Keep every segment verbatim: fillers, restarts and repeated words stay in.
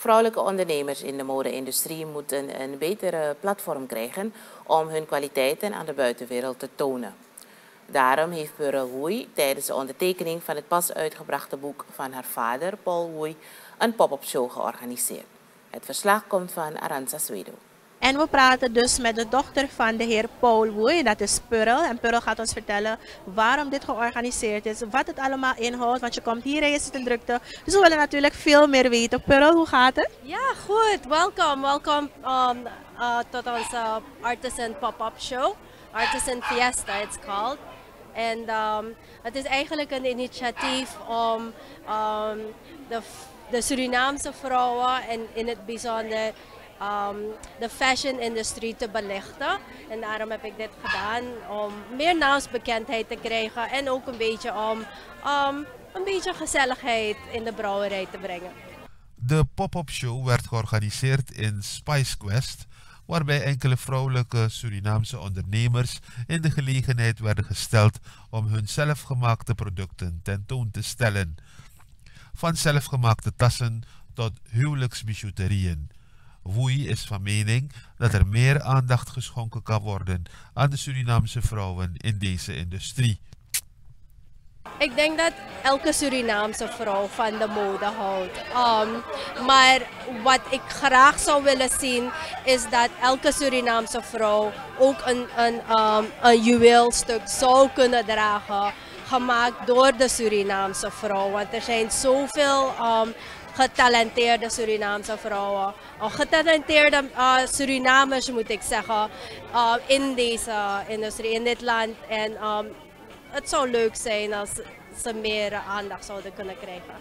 Vrouwelijke ondernemers in de mode-industrie moeten een betere platform krijgen om hun kwaliteiten aan de buitenwereld te tonen. Daarom heeft Pearl Woei tijdens de ondertekening van het pas uitgebrachte boek van haar vader, Paul Woei, een pop-up show georganiseerd. Het verslag komt van Aranza Swedo. En we praten dus met de dochter van de heer Paul Woei, dat is Pearl. En Pearl gaat ons vertellen waarom dit georganiseerd is, wat het allemaal inhoudt. Want je komt hier en je zit in drukte. Dus we willen natuurlijk veel meer weten. Pearl, hoe gaat het? Ja, goed. Welkom. Welkom um, uh, tot onze Artisan Pop-Up Show. Artisan Fiesta, it's called. En um, het is eigenlijk een initiatief om um, de, de Surinaamse vrouwen en in het bijzonder Um, de fashion industrie te belichten. En daarom heb ik dit gedaan om meer naamsbekendheid te krijgen en ook een beetje om um, een beetje gezelligheid in de brouwerij te brengen. De pop-up show werd georganiseerd in Spice Quest, waarbij enkele vrouwelijke Surinaamse ondernemers in de gelegenheid werden gesteld om hun zelfgemaakte producten tentoon te stellen. Van zelfgemaakte tassen tot huwelijksbijouterieën. Woei is van mening dat er meer aandacht geschonken kan worden aan de Surinaamse vrouwen in deze industrie. Ik denk dat elke Surinaamse vrouw van de mode houdt. Um, maar wat ik graag zou willen zien is dat elke Surinaamse vrouw ook een, een, um, een juweelstuk zou kunnen dragen, gemaakt door de Surinaamse vrouw. Want er zijn zoveel um, getalenteerde Surinaamse vrouwen, of getalenteerde uh, Surinamers moet ik zeggen, uh, in deze industrie, in dit land. En um, het zou leuk zijn als ze meer aandacht zouden kunnen krijgen.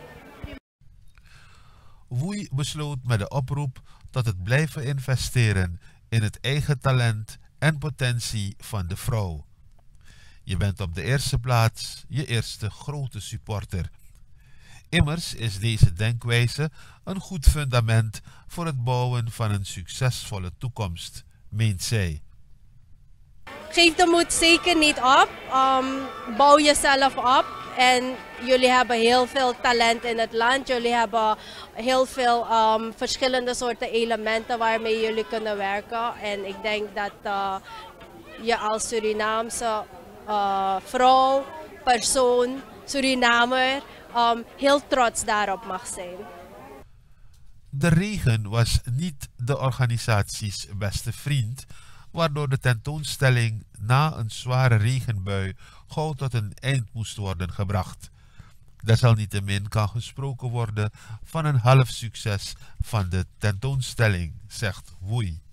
Woei besloot met de oproep tot het blijven investeren in het eigen talent en potentie van de vrouw. Je bent op de eerste plaats je eerste grote supporter. Immers is deze denkwijze een goed fundament voor het bouwen van een succesvolle toekomst, meent zij. Geef de moed zeker niet op. Um, bouw jezelf op. En jullie hebben heel veel talent in het land. Jullie hebben heel veel um, verschillende soorten elementen waarmee jullie kunnen werken. En ik denk dat uh, je als Surinaamse uh, vrouw, persoon, Surinamer, Um, heel trots daarop mag zijn. De regen was niet de organisaties beste vriend, waardoor de tentoonstelling na een zware regenbui gauw tot een eind moest worden gebracht. Desalniettemin kan gesproken worden van een half succes van de tentoonstelling, zegt Woei.